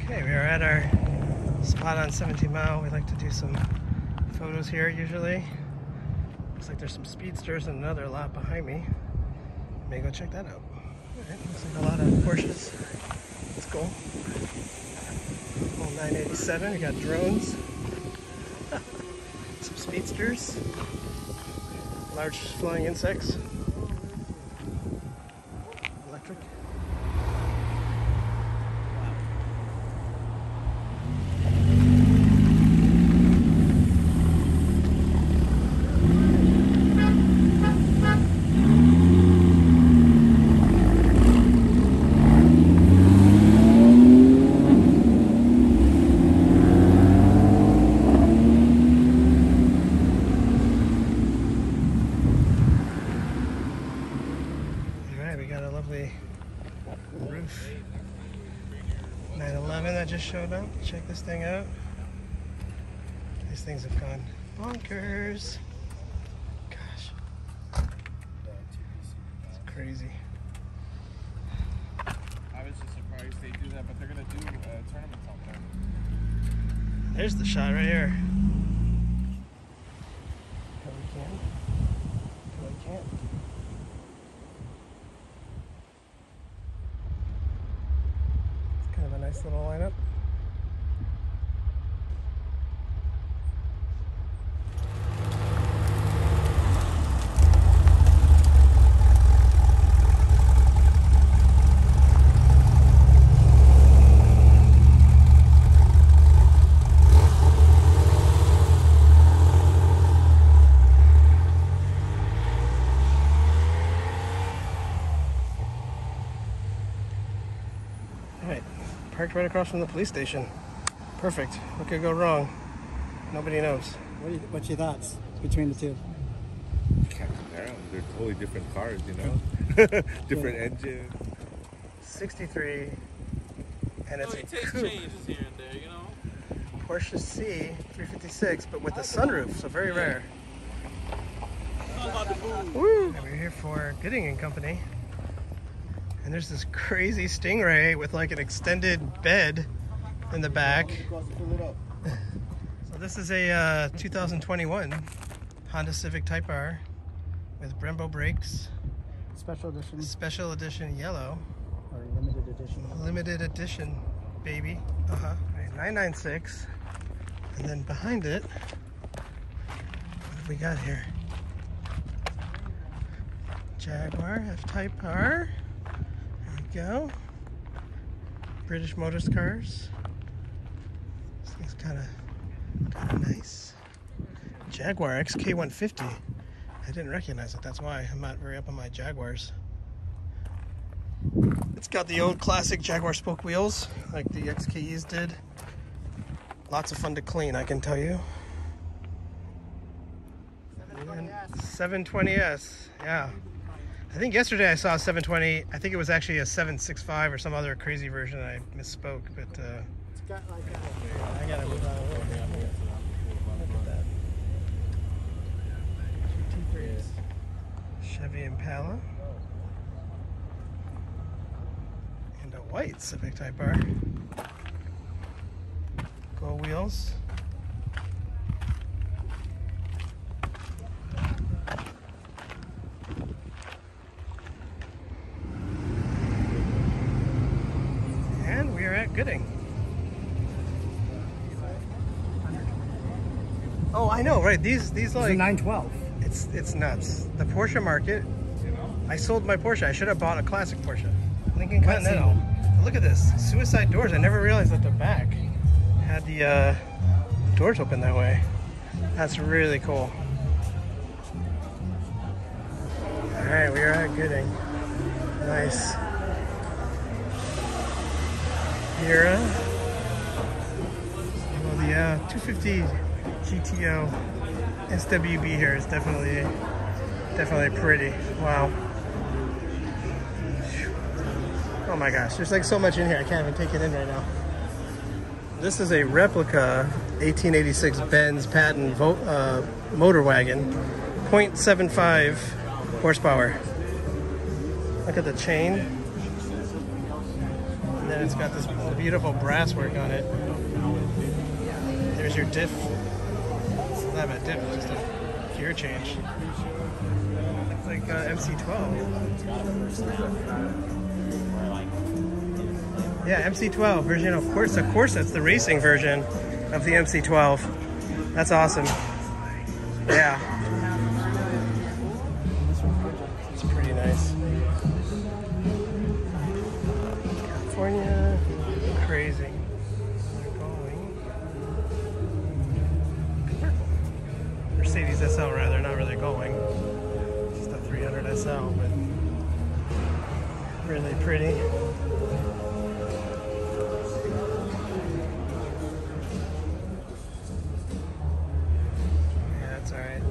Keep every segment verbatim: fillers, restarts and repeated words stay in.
Okay, we are at our spot on seventeen mile. We like to do some photos here usually. Looks like there's some speedsters and another lot behind me. May go check that out. Alright, looks like a lot of Porsches. Let's go. Old nine eighty-seven, we got drones. Some speedsters. Large flying insects. Electric. Roof nine eleven that just showed up. Check this thing out. These things have gone bonkers. Gosh, it's crazy. I was just surprised they do that, but they're gonna do uh, tournaments out there. There's the shot right here. Here we can. Here we can. Kind of a nice little lineup. Alright, parked right across from the police station. Perfect. What could go wrong? Nobody knows. What are you, what's your thoughts between the two? Can't compare them. They're totally different cars, you know? Different yeah. engine. sixty-three, and it's oh, it a takes coupe. changes here and there, you know? Porsche C three fifty-six, but with a sunroof, so very rare. Woo! And we're here for Gooding and Company. And there's this crazy Stingray with like an extended bed in the back. So this is a uh, two thousand twenty-one Honda Civic Type R with Brembo brakes. Special edition. Special edition yellow. Or limited edition. Limited edition, baby. Uh-huh. Right, nine ninety-six. And then behind it, what have we got here? Jaguar F-Type R. Go. British Motors cars. This thing's kind of kind of nice. Jaguar X K one fifty. I didn't recognize it. That's why I'm not very up on my Jaguars. It's got the old classic Jaguar spoke wheels, like the X K Es did. Lots of fun to clean, I can tell you. seven twenty S, yeah. I think yesterday I saw a seven twenty. I think it was actually a seven sixty-five or some other crazy version. I misspoke, but uh, it's got like a, I gotta move on a little bit. Look at that. G T threes. Chevy Impala. And a white Civic Type R. Gold wheels. Gooding. Oh, I know, right? These, these like nine twelve. It's it's nuts. The Porsche market. I sold my Porsche. I should have bought a classic Porsche. Lincoln Continental. Look at this. Suicide doors. I never realized that the back had the uh, doors open that way. That's really cool. All right, we are at Gooding. Nice. Here, well, the uh, two fifty G T O S W B here is definitely, definitely pretty. Wow. Oh my gosh, there's like so much in here. I can't even take it in right now. This is a replica eighteen eighty-six Benz patent vo uh, motor wagon, point seven five horsepower. Look at the chain. And then And it's got this beautiful brass work on it. There's your diff. It's not a diff, it's just a gear change. Looks like uh, M C twelve. Yeah, M C twelve version of course. Of course, that's the racing version of the M C twelve. That's awesome. Yeah. It's pretty nice. California, crazy. They're going purple. Mercedes S L rather, not really going. Just a three hundred S L, but really pretty. Yeah, that's alright.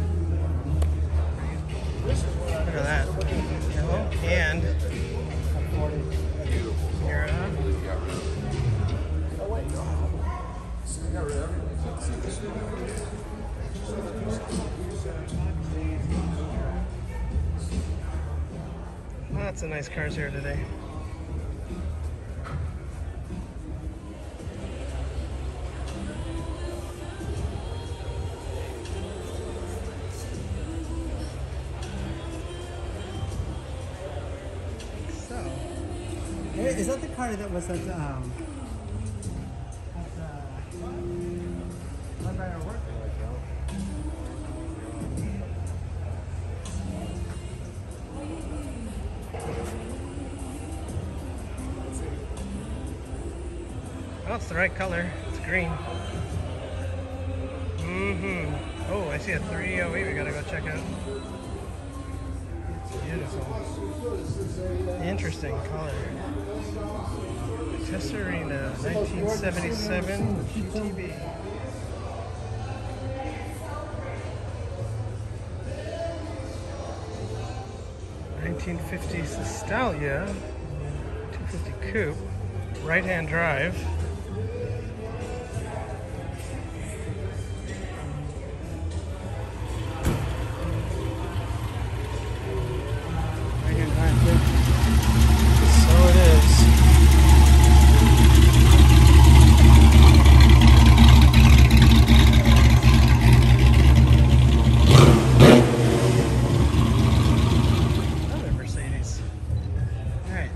Look at that. Yellow and lots of nice cars here today. So, Is that the car that was at um at uh one by our work? well, it's the right color. It's green. Mm-hmm. Oh, I see a three oh eight we gotta go check out. It's beautiful. Interesting color. Tesserina, nineteen seventy-seven G T B. nineteen fifty Sestalia, two fifty Coupe, right-hand drive. Right-hand drive, too. So it is. Another Mercedes. All right.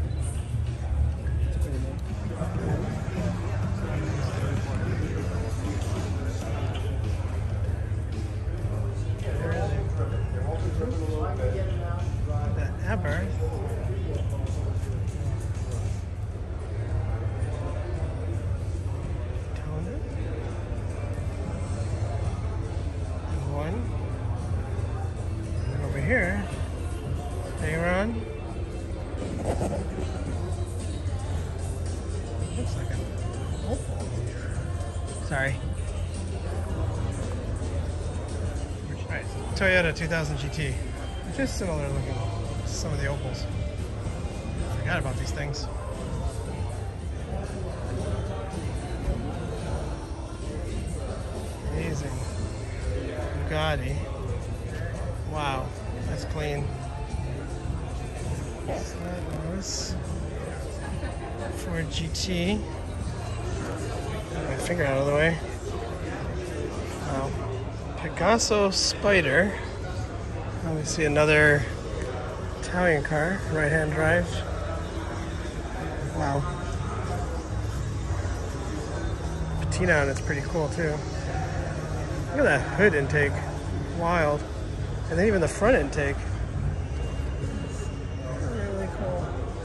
The Abarth. Daytona. And one. And over here, Veyron. Looks like an Opal. Sorry. Alright, Toyota two thousand G T. Which is similar looking to some of the Opals. Forgot about these things. Amazing. Bugatti. Wow, that's clean. So that was Ford G T. Get my finger out of the way. Wow. Pegaso Spider. Let me see another Italian car, right-hand drive. Wow. Patina on it's pretty cool too. Look at that hood intake. Wild. And then even the front intake. Really cool.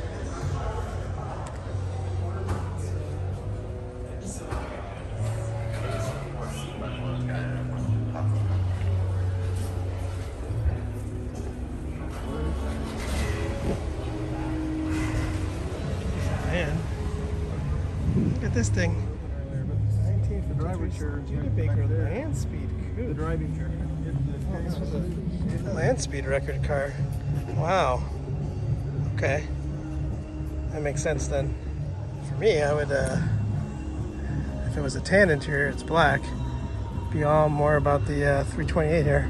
Man, look at this thing. nineteen fifty-two Studebaker land speed coupe. The driving chair. Oh, this was a land speed record car. Wow. Okay. That makes sense then. For me, I would, uh, if it was a tan interior, it's black. Be all more about the uh, three twenty-eight here.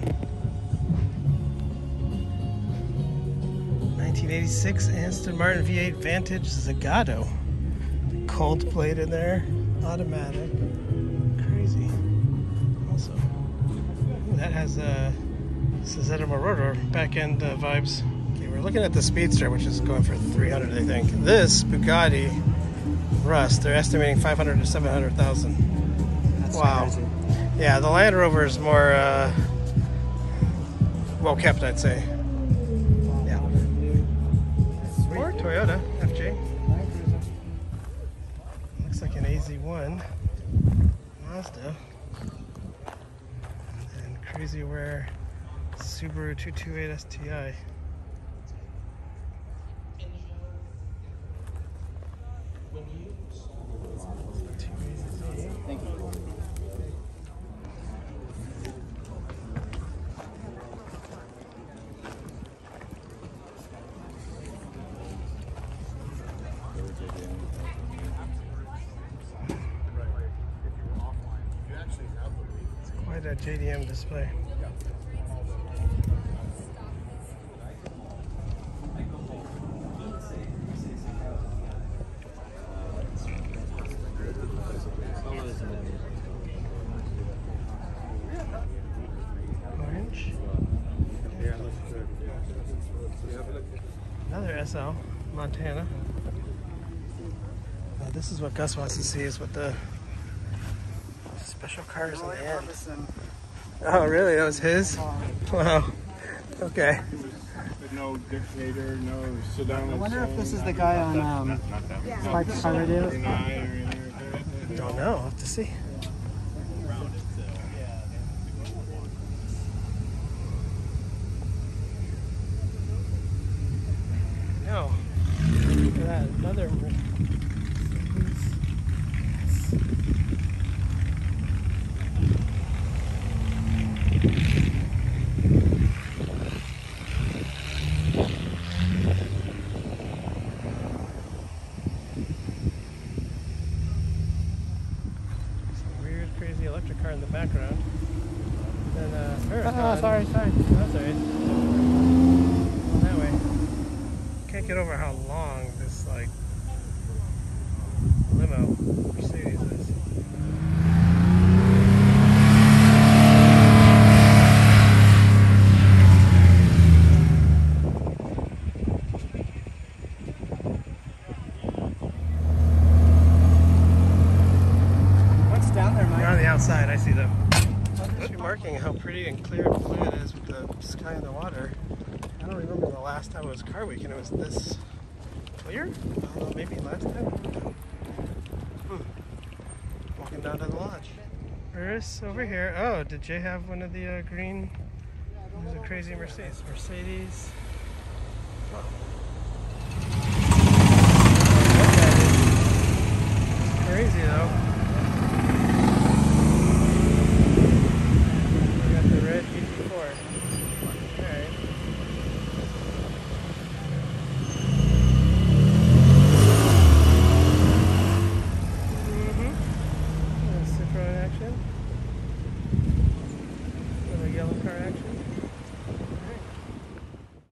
nineteen eighty-six Aston Martin V eight Vantage Zagato. Cold plate in there, automatic. Crazy. Also, ooh, that has a Suzette rotor back end uh, vibes. Okay, we're looking at the Speedster, which is going for three hundred, I think. This Bugatti Rust, they're estimating five hundred to seven hundred thousand. That's Wow. crazy. Yeah, the Land Rover is more uh, well kept, I'd say. Yeah. Or Toyota F J. Looks like an A Z one Mazda. And Crazy Rare Subaru two twenty-eight S T I. Thank you. Quite a J D M display. Orange. Another S L, Montana. Uh, this is what Gus wants to see, is what the special cars in the end. Oh, really? That was his? Wow. Okay. No dictator, no Saddam. I wonder if this is the guy on um, Spike's Car Radio. Don't know. I'll have to see. No. Look at that. Another. Crazy electric car in the background. Then, uh, Oh, sorry, sorry. That's alright. Well, that way. Can't get over how long this, like, limo Mercedes is. They're on the outside, I see them. Just remarking how pretty and clear and blue it is with the sky and the water. I don't remember the last time it was car week and it was this clear. Although maybe last time. Hmm. Walking down to the lodge. There's over here. Oh, did Jay have one of the uh, green? There's a crazy Mercedes. Mercedes. Oh. Crazy though.